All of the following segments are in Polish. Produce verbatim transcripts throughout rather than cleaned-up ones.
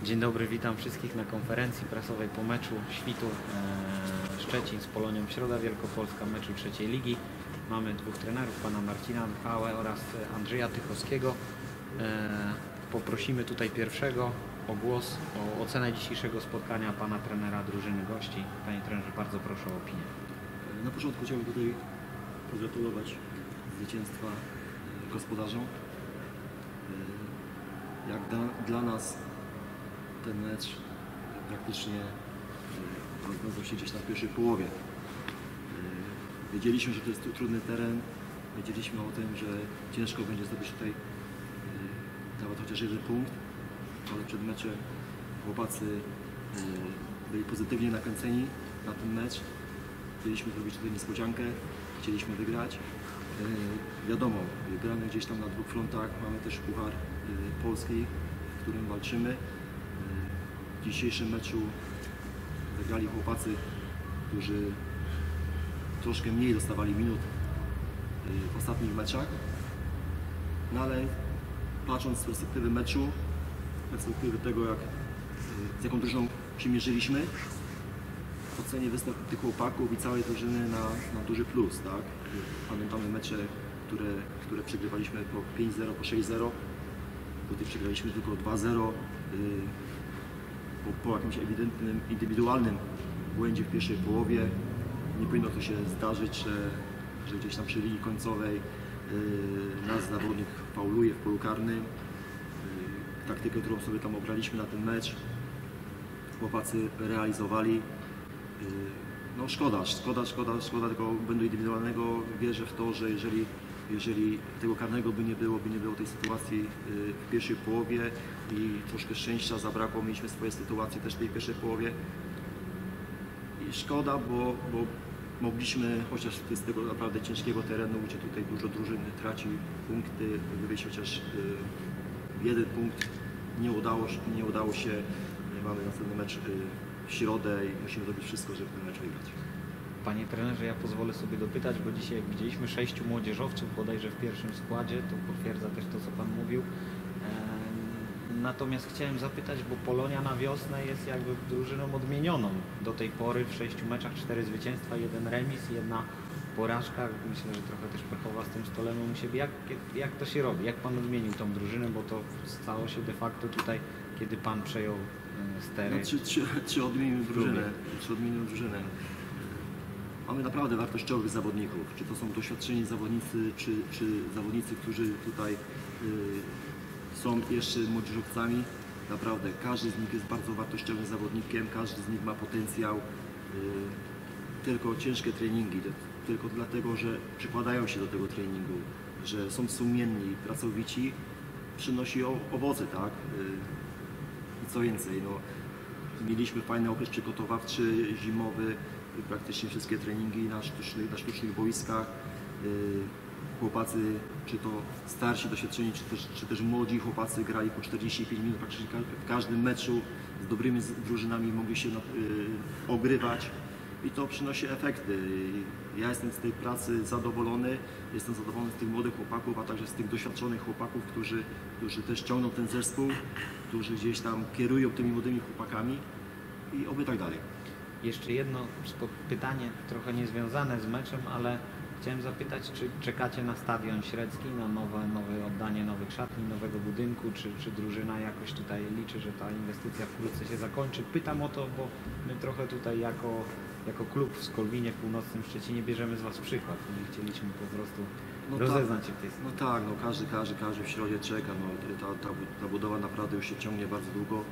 Dzień dobry, witam wszystkich na konferencji prasowej po meczu Świtu e, Szczecin z Polonią Środa Wielkopolska, meczu trzeciej ligi. Mamy dwóch trenerów, pana Marcina Mchałę oraz Andrzeja Tychowskiego. E, poprosimy tutaj pierwszego o głos, o ocenę dzisiejszego spotkania pana trenera drużyny gości. Panie trenerze, bardzo proszę o opinię. Na początku chciałbym tutaj pogratulować zwycięstwa gospodarzom. Jak dla, dla nas ten mecz praktycznie rozwiązał się gdzieś na pierwszej połowie. Wiedzieliśmy, że to jest trudny teren, wiedzieliśmy o tym, że ciężko będzie zdobyć tutaj nawet chociaż jeden punkt, ale przed meczem chłopacy byli pozytywnie nakręceni na ten mecz. Chcieliśmy zrobić tutaj niespodziankę, chcieliśmy wygrać. Yy, wiadomo, gramy gdzieś tam na dwóch frontach, mamy też Puchar yy, Polski, w którym walczymy. Yy, w dzisiejszym meczu zagrali chłopacy, którzy troszkę mniej dostawali minut yy, w ostatnich meczach. No ale patrząc z perspektywy meczu, z perspektywy tego, jak, yy, z jaką drużyną się mierzyliśmy, ocenię występ tych chłopaków i całej drużyny na, na duży plus, tak? Pamiętamy mecze, które, które przegrywaliśmy po pięć zero, po sześć zero. Tutaj przegraliśmy tylko dwa zero yy, po, po jakimś ewidentnym, indywidualnym błędzie w pierwszej połowie. Nie powinno to się zdarzyć, że, że gdzieś tam przy linii końcowej yy, nas zawodnik fauluje w polu karnym. Yy, taktykę, którą sobie tam obraliśmy na ten mecz, chłopacy realizowali. No szkoda, szkoda, szkoda, szkoda tego błędu indywidualnego. Wierzę w to, że jeżeli, jeżeli tego karnego by nie było, by nie było tej sytuacji w pierwszej połowie i troszkę szczęścia zabrakło, mieliśmy swoje sytuacje też w tej pierwszej połowie. I szkoda, bo, bo mogliśmy, chociaż z tego naprawdę ciężkiego terenu, gdzie tutaj dużo drużyn traci punkty, wywieźć chociaż jeden punkt, nie udało, nie udało się. Mamy następny mecz w środę i musimy zrobić wszystko, żeby ten mecz wygrać. Panie trenerze, ja pozwolę sobie dopytać, bo dzisiaj jak widzieliśmy sześciu młodzieżowców bodajże w pierwszym składzie, to potwierdza też to, co pan mówił. Natomiast chciałem zapytać, bo Polonia na wiosnę jest jakby drużyną odmienioną. Do tej pory w sześciu meczach cztery zwycięstwa, jeden remis, jedna porażka. Myślę, że trochę też pechowa z tym Stolemem u siebie. Jak, jak to się robi? Jak pan odmienił tą drużynę? Bo to stało się de facto tutaj, kiedy pan przejął stery. No, czy, czy, czy odmienił drużynę? Czy odmienił drużynę? Mamy naprawdę wartościowych zawodników. Czy to są doświadczeni zawodnicy, czy, czy zawodnicy, którzy tutaj y, są jeszcze młodzieżowcami. Naprawdę każdy z nich jest bardzo wartościowym zawodnikiem, każdy z nich ma potencjał. Y, tylko ciężkie treningi, tylko dlatego, że przykładają się do tego treningu, że są sumienni, pracowici, przynosi owoce, tak? Y, I co więcej, no, mieliśmy fajny okres przygotowawczy, zimowy, praktycznie wszystkie treningi na sztucznych, na sztucznych boiskach. Chłopacy, czy to starsi, doświadczeni, czy też, czy też młodzi chłopacy grali po czterdzieści pięć minut praktycznie w każdym meczu, z dobrymi drużynami mogli się ogrywać i to przynosi efekty. Ja jestem z tej pracy zadowolony, jestem zadowolony z tych młodych chłopaków, a także z tych doświadczonych chłopaków, którzy, którzy też ciągną ten zespół, którzy gdzieś tam kierują tymi młodymi chłopakami i oby tak dalej. Jeszcze jedno pytanie, trochę niezwiązane z meczem, ale chciałem zapytać, czy czekacie na stadion średzki, na nowe, nowe oddanie nowych szatni, nowego budynku, czy, czy drużyna jakoś tutaj liczy, że ta inwestycja wkrótce się zakończy? Pytam o to, bo my trochę tutaj jako, jako klub w Skolwinie, w północnym Szczecinie bierzemy z was przykład. My chcieliśmy po prostu no rozeznać się w tej sytuacji. No tak, no każdy, każdy, każdy w środzie czeka. No, ta, ta, ta budowa naprawdę już się ciągnie bardzo długo.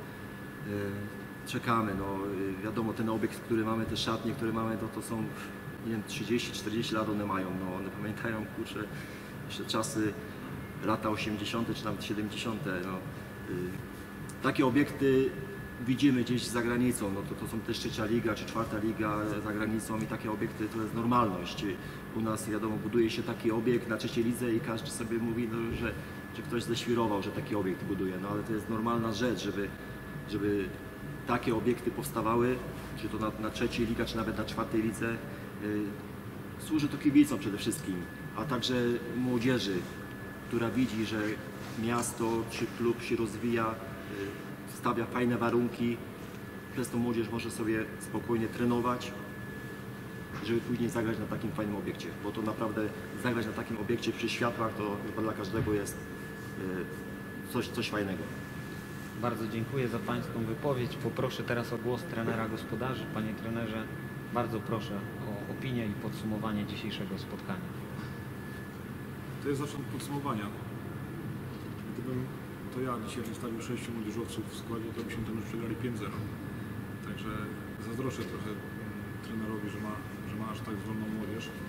Czekamy, no wiadomo, ten obiekt, który mamy, te szatnie, które mamy, to, to są, nie wiem, trzydzieści czterdzieści lat one mają, no one pamiętają, kurczę, jeszcze czasy, lata osiemdziesiąte czy nawet siedemdziesiąte. No. Takie obiekty widzimy gdzieś za granicą, no to, to są też trzecia liga czy czwarta liga za granicą i takie obiekty to jest normalność. U nas, wiadomo, buduje się taki obiekt na trzeciej lidze i każdy sobie mówi, no, że, że ktoś ześwirował, że taki obiekt buduje, no ale to jest normalna rzecz, żeby, żeby takie obiekty powstawały, czy to na, na trzeciej liga, czy nawet na czwartej lidze. Yy, służy to kibicom przede wszystkim, a także młodzieży, która widzi, że miasto czy klub się rozwija, yy, stawia fajne warunki, przez to młodzież może sobie spokojnie trenować, żeby później zagrać na takim fajnym obiekcie, bo to naprawdę zagrać na takim obiekcie przy światłach to chyba dla każdego jest y, coś, coś fajnego. Bardzo dziękuję za Pańską wypowiedź. Poproszę teraz o głos trenera gospodarzy. Panie trenerze, bardzo proszę o opinię i podsumowanie dzisiejszego spotkania. To jest zacznę od podsumowania. Gdybym to ja dzisiaj zostawił sześciu młodzieżowców w składzie, to byśmy ten już przegrali pięć zero. Także zazdroszczę trochę mm, trenerowi, że ma, że ma aż tak zdolną młodzież. Eee,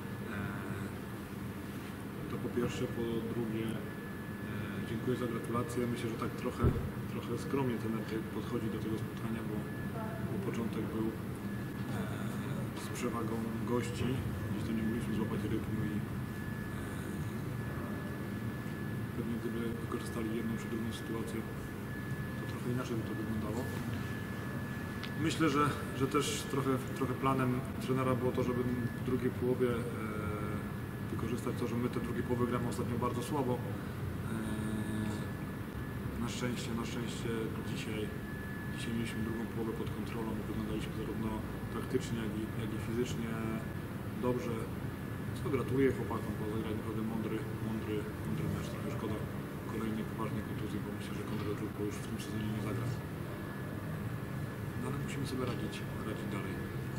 to po pierwsze. Po drugie, eee, dziękuję za gratulacje. Myślę, że tak trochę, trochę skromnie ten podchodzi do tego spotkania, bo, bo początek był eee, z przewagą gości. Gdzieś tam nie mogliśmy złapać rytmu i pewnie gdyby wykorzystali jedną czy drugą sytuację, to trochę inaczej by to wyglądało. Myślę, że, że też trochę, trochę planem trenera było to, żeby w drugiej połowie e, wykorzystać to, że my te drugie połowy gramy ostatnio bardzo słabo. E, na szczęście, na szczęście dzisiaj, dzisiaj mieliśmy drugą połowę pod kontrolą, wyglądaliśmy zarówno taktycznie, jak i, jak i fizycznie dobrze. Co gratuluję chłopakom, bo zagrali naprawdę mądry, mądry, mądry mecz. Trochę szkoda kolejnej poważnej kontuzji, bo myślę, że Konrad Żurko już w tym sezonie nie zagra. No ale musimy sobie radzić, radzić dalej.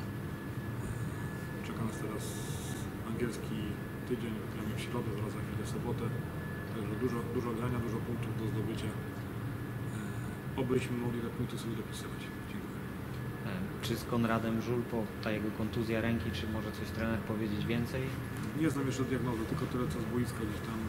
Czeka nas teraz angielski tydzień, gramy w środę, zaraz za chwilę w sobotę. Także dużo, dużo grania, dużo punktów do zdobycia. Obyśmy mogli te punkty sobie dopisywać. Dziękuję. Czy z Konradem Żulpo, ta jego kontuzja ręki, czy może coś trener powiedzieć więcej? Nie znam jeszcze diagnozy, tylko tyle co z boiska gdzieś tam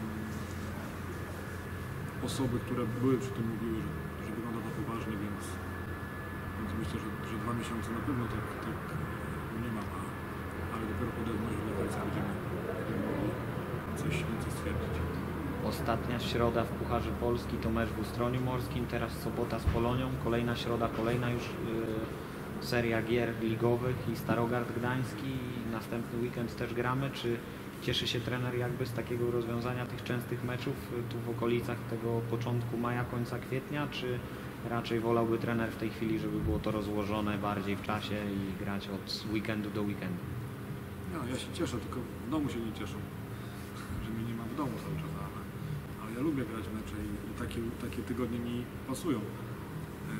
osoby, które były przy tym mówiły, że, że wygląda to poważnie, więc, więc myślę, że, że dwa miesiące na pewno tak, tak nie ma, a, ale dopiero po diagnozie lekarza będziemy, będziemy mogli coś więcej stwierdzić. Ostatnia środa w Pucharze Polski to mecz w Ustroniu Morskim, teraz sobota z Polonią, kolejna środa, kolejna już yy, seria gier ligowych i Starogard Gdański i następny weekend też gramy. Czy cieszy się trener jakby z takiego rozwiązania tych częstych meczów tu w okolicach tego początku maja, końca kwietnia, czy raczej wolałby trener w tej chwili, żeby było to rozłożone bardziej w czasie i grać od weekendu do weekendu? No, ja się cieszę, tylko w domu się nie cieszę, że mnie nie ma w domu cały czas, ale, ale ja lubię grać mecze i, i takie, takie tygodnie mi pasują. Eee,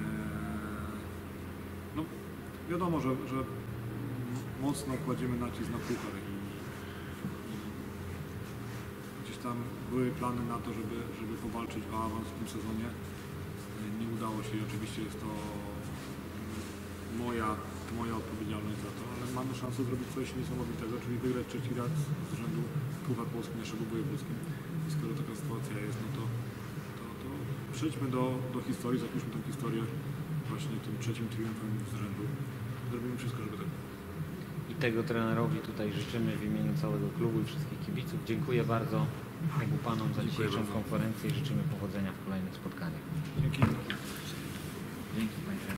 no, wiadomo, że, że mocno kładziemy nacisk na puchar i, i gdzieś tam były plany na to, żeby, żeby powalczyć o awans w tym sezonie. Nie udało się i oczywiście jest to moja, moja odpowiedzialność za to, ale mamy szansę zrobić coś niesamowitego, czyli wygrać trzeci raz z rzędu Puchar Polski naszego wojewódzkim. I skoro taka sytuacja jest, no to, to, to przejdźmy do, do historii, zapiszmy tę historię właśnie tym trzecim triumfem z rzędu. Zrobimy wszystko, żeby tak było. I tego trenerowi tutaj życzymy w imieniu całego klubu i wszystkich kibiców. Dziękuję bardzo obu panom za dzisiejszą bardzo. konferencję i życzymy powodzenia w kolejnych spotkaniach. Dzięki. Dzięki panie trenerze.